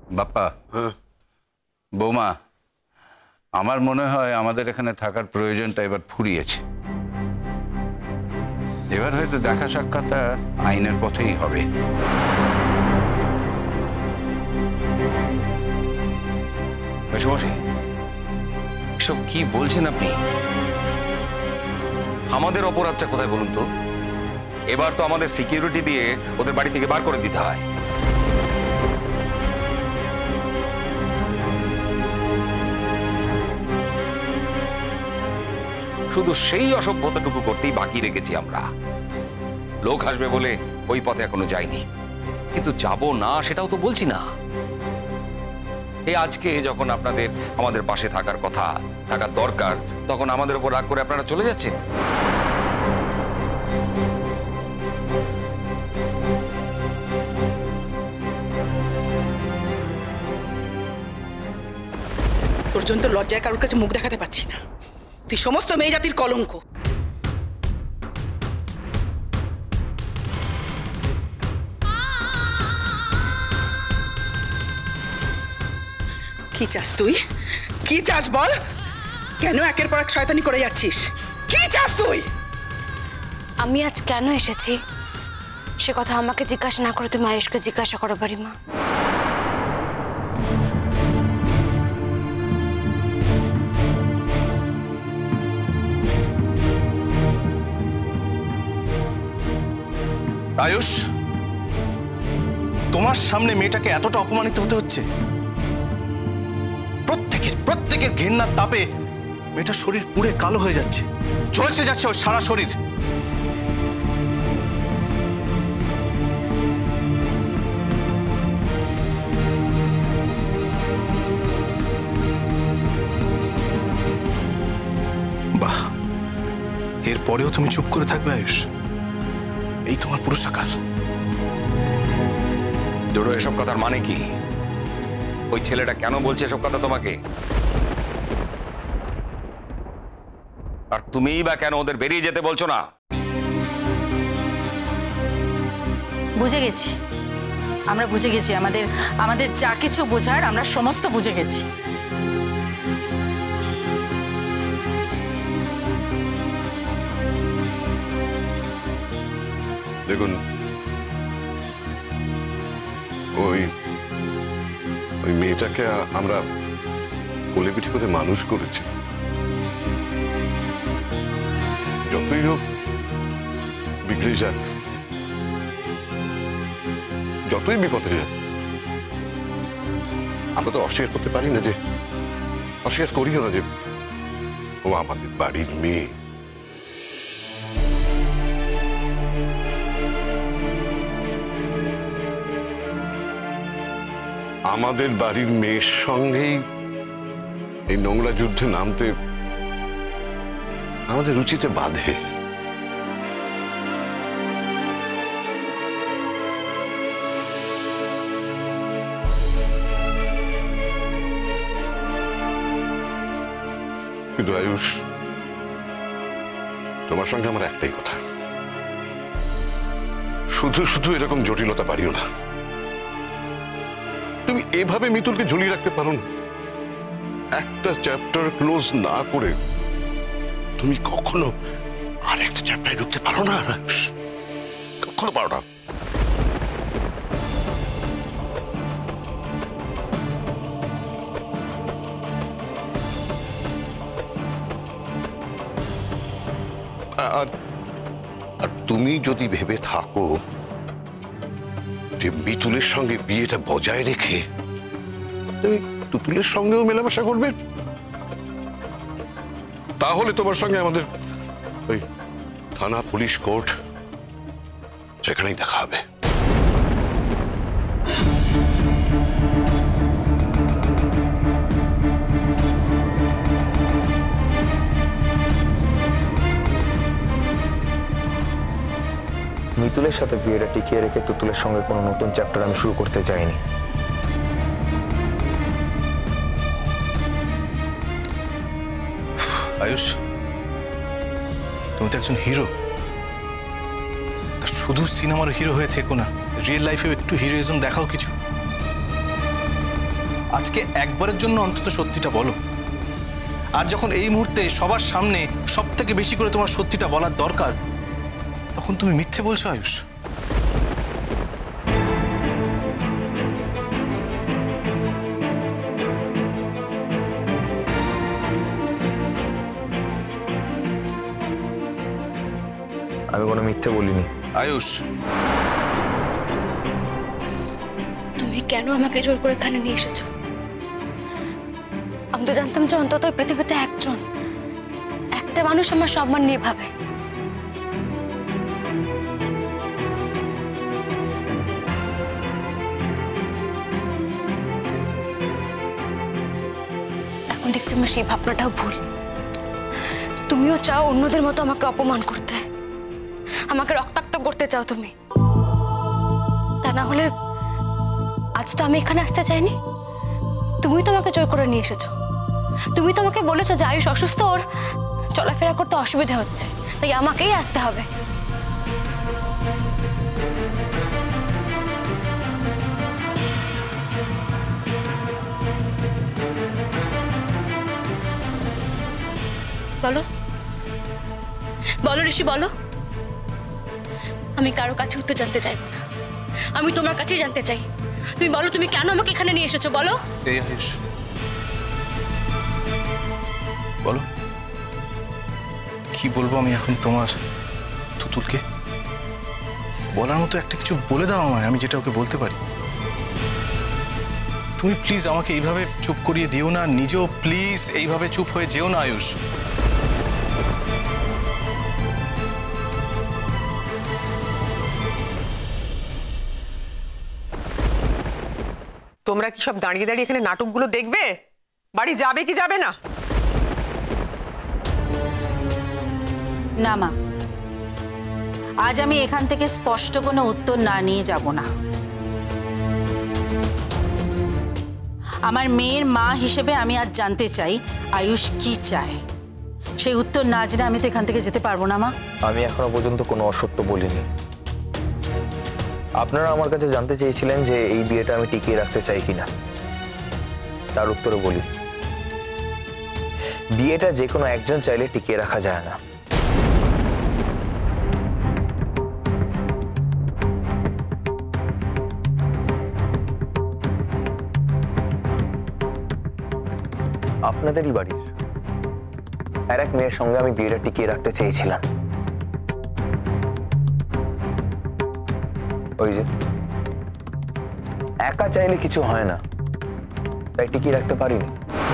বাপ্পা, বৌমা, আমার মনে হয় আমাদের এখানে থাকার প্রয়োজনটা এবার ফুরিয়েছে। এবার হয়তো দেখা সাক্ষাৎটা আইনের পথেই হবে। মেশমশাই, এসব কি বলছেন আপনি? আমাদের অপরাধটা কোথায় বলুন তো? এবার তো আমাদের সিকিউরিটি দিয়ে ওদের বাড়ি থেকে বার করে দিতে হয়। শুধু সেই অসভ্যতাটুকু করতেই বাকি রেখেছি আমরা। লোক আসবে বলে ওই পথে এখনো যাইনি, কিন্তু যাব না সেটাও তো বলছি না। এই আজকে যখন আপনাদের আমাদের পাশে থাকার কথা, থাকার দরকার, তখন আমাদের উপর রাগ করে আপনারা চলে যাচ্ছেন। তোর জন্য তো লজ্জায় কারোর কাছে মুখ দেখাতে পারছি না। তুই সমস্ত মেয়ে জাতির কলঙ্ক। কি চাস তুই? কি চাস বল? কেন একের পর এক শয়তানি করে যাচ্ছিস? কি চাস তুই? আমি আজ কেন এসেছি সে কথা আমাকে জিজ্ঞাসা না করে তুমি আয়ুষকে জিজ্ঞাসা করো বাড়িমা। আয়ুষ, তোমার সামনে মেয়েটাকে এতটা অপমানিত হতে হচ্ছে? প্রত্যেকের ঘেন্নার তাপে মেয়েটার শরীর পুড়ে কালো হয়ে যাচ্ছে, ঝলসে যাচ্ছে ওর সারা শরীর। বাহ, এরপরেও তুমি চুপ করে থাকবে আয়ুষ? এই তোমার পুরুষাকার? দুটো এসব কথার মানে কি? ওই ছেলেটা কেন বলছে এসব কথা তোমাকে? আর তুমিই বা কেন ওদের বেরিয়ে যেতে বলছো না? বুঝে গেছি, আমরা বুঝে গেছি। আমাদের যা কিছু বোঝার আমরা সমস্ত বুঝে গেছি। দেখুন, ওই মেয়েটাকে আমরা কোলে পিঠে করে মানুষ করেছি। যতই হোক বিগড়ে যাক, যতই বিপদে যাক, আমরা তো অস্বীকার করতে পারি না, যে অস্বীকার করিও না যে ও আমাদের বাড়ির মেয়ে। আমাদের বাড়ির মেয়ের সঙ্গেই এই নোংরা যুদ্ধে নামতে আমাদের রুচিতে বাধে। কিন্তু আয়ুষ, তোমার সঙ্গে আমার একটাই কথা, শুধু শুধু এরকম জটিলতা বাড়িও না। তুমি এভাবে মিতুলকে ঝুলিয়ে রাখতে পারো না। একটা চ্যাপ্টার ক্লোজ না করে তুমি কখনো আর একটা চ্যাপ্টারে ঢুকতে পারো না, কখনো পারো না। আর তুমি যদি ভেবে থাকো যে মিতুলের সঙ্গে বিয়েটা বজায় রেখে তুমি তুতুলের সঙ্গেও মেলামেশা করবে, তাহলে তোমার সঙ্গে আমাদের ওই থানা, পুলিশ, কোর্ট সেখানেই দেখা হবে। মিতুলের সাথে বিয়েটা টিকিয়ে রেখে তুতুলের সঙ্গে কোনো নতুন চ্যাপ্টার আমি শুরু করতে চাইনি। আয়ুষ, তুমি তো একজন হিরো, শুধু সিনেমার হিরো হয়ে থেকো না, রিয়েল লাইফেও একটু হিরোইজম দেখাও কিছু। আজকে একবারের জন্য অন্তত সত্যিটা বলো। আর যখন এই মুহূর্তে সবার সামনে সব থেকে বেশি করে তোমার সত্যিটা বলার দরকার, তখন তুমি মিথ্যে বলছো আয়ুষ। আমি কোনো মিথ্যে বলিনি। আয়ুষ, তুমি কেন আমাকে জোর করে এখানে নিয়ে এসেছো? আমি তো জানতাম যে অন্তত এই পৃথিবীতে একটা মানুষ আমার সম্মান নিয়ে ভাবে। এখন দেখছি আমার সেই ভাবনাটাও ভুল। তুমিও চাও অন্যদের মতো আমাকে অপমান করতে, আমাকে রক্তাক্ত করতে চাও তুমি। তা না হলে আজ তো আমি এখানে আসতে চাইনি, তুমি তো আমাকে জোর করে নিয়ে এসেছো। তুমি তো আমাকে বলেছো যে আয়ুষ অসুস্থ, ওর চলাফেরা করতে অসুবিধা হচ্ছে, তাই আমাকেই আসতে হবে। বলো বলো ঋষি, বলো। আমি কারো কাছে উত্তর জানতে চাইবো না, আমি তোমার কাছেই জানতে চাই। তুমি বলো, তুমি কেন আমাকে এখানে নিয়ে এসেছো? বলো। এই আয়ুষ, বলো কি বলবো আমি এখন তোমার তুতুলকে? বলার মতো একটা কিছু বলে দাও আমায়, আমি যেটা ওকে বলতে পারি। তুমি প্লিজ আমাকে এইভাবে চুপ করিয়ে দিও না, নিজেও প্লিজ এইভাবে চুপ হয়ে যেও না আয়ুষ। তোমরা কি সব দাঁড়িয়ে দাঁড়িয়ে এখানে নাটকগুলো দেখবে? বাড়ি যাবে কি যাবে না? না মা, আজ আমি এখান থেকে স্পষ্ট কোনো উত্তর না নিয়ে যাব না। আমার মেয়ের মা হিসেবে আমি আজ জানতে চাই আয়ুষ কি চায়। সেই উত্তর না জেনে আমি তো এখান থেকে যেতে পারবো না মা। আমি এখনো পর্যন্ত কোনো অসত্য বলিনি। আপনারা আমার কাছে জানতে চেয়েছিলেন যে এই বিয়েটা আমি টিকিয়ে রাখতে চাই কিনা। তার উত্তরে বলি, বিয়েটা যে কোনো একজন চাইলে টিকিয়ে রাখা যায় না। আপনাদেরই বাড়ির আর এক মেয়ের সঙ্গে আমি বিয়েটা টিকিয়ে রাখতে চেয়েছিলাম। ওই যে একা চাইলে কিছু হয় না, তাই টিকিয়ে রাখতে পারিনি।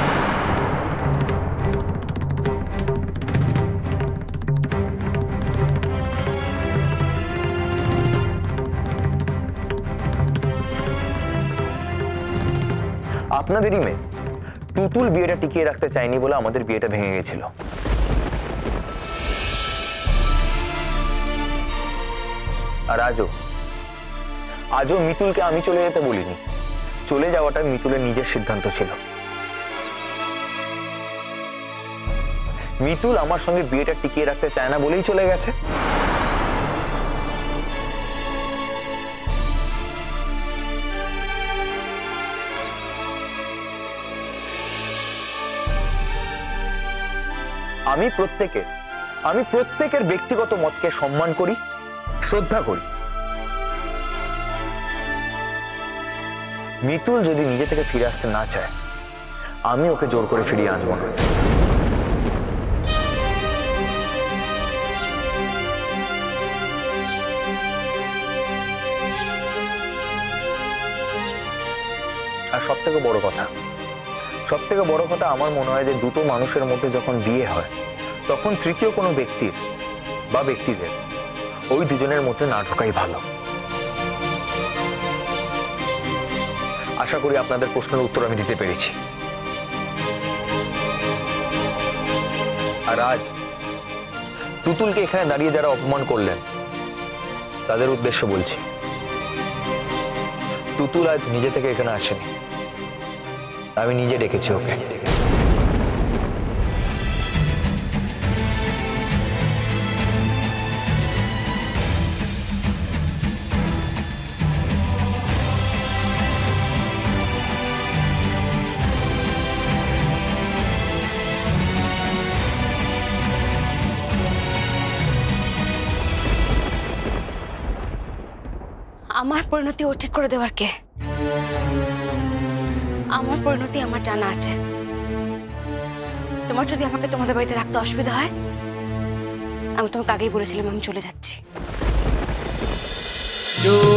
আপনাদেরই মেয়ে তুতুল বিয়েটা টিকিয়ে রাখতে চায়নি বলে আমাদের বিয়েটা ভেঙে গেছিল। আর আজও মিতুলকে আমি চলে যেতে বলিনি। চলে যাওয়াটা মিতুলের নিজের সিদ্ধান্ত ছিল। মিতুল আমার সঙ্গে বিয়েটা টিকিয়ে রাখতে চায় না বলেই চলে গেছে। আমি প্রত্যেকের ব্যক্তিগত মতকে সম্মান করি, শ্রদ্ধা করি। মিতুল যদি নিজে থেকে ফিরে আসতে না চায়, আমি ওকে জোর করে ফিরিয়ে আনবো না। আর সব থেকে বড় কথা আমার মনে হয় যে দুটো মানুষের মধ্যে যখন বিয়ে হয়, তখন তৃতীয় কোনো ব্যক্তির বা ব্যক্তিদের ওই দুজনের মধ্যে না ঢোকাই ভালো। আশা করি আপনাদের প্রশ্নের উত্তর আমি দিতে পেরেছি। আর আজ তুতুলকে এখানে দাঁড়িয়ে যারা অপমান করলেন, তাদের উদ্দেশ্যে বলছি, তুতুল আজ নিজে থেকে এখানে আসেনি, আমি নিজে ডেকেছি ওকে। আমার পরিণতি ও ঠিক করে দেওয়ার কে? আমার পরিণতি আমার জানা আছে। তোমার যদি আমাকে তোমাদের বাড়িতে রাখতে অসুবিধা হয়, আমি তোমাকে আগেই বলেছিলাম আমি চলে যাচ্ছি।